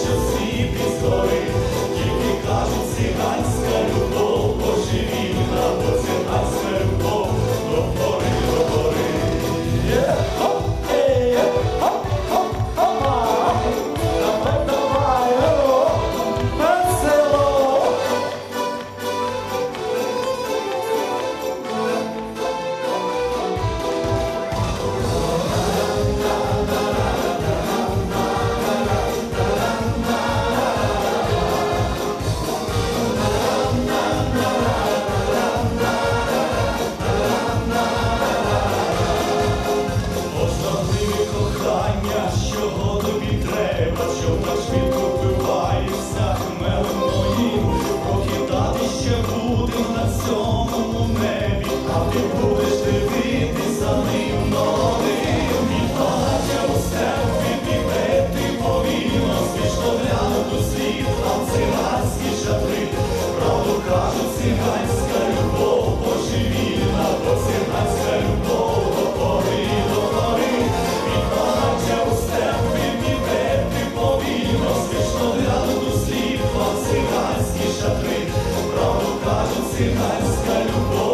що світить згори, тільки кажуть, циганська любов, божевільна, бо циганська любов, до гори, до гори. Чого тобі треба, щоб так швидко вбиваєшся хмелем моїм? Покидати ще будем на цьому небі, а ти будеш дивитись за ним новим. Від багаття у степі піде повільно, смішно глянуть у світ, а циганські шатри. Правду кажуть, циганська любов божевільна, бо циганська любов до гори, до гори. Від багаття у степі піде повільно, смішно глянуть у світ, а циганські шатри. Правду кажуть, циганська любов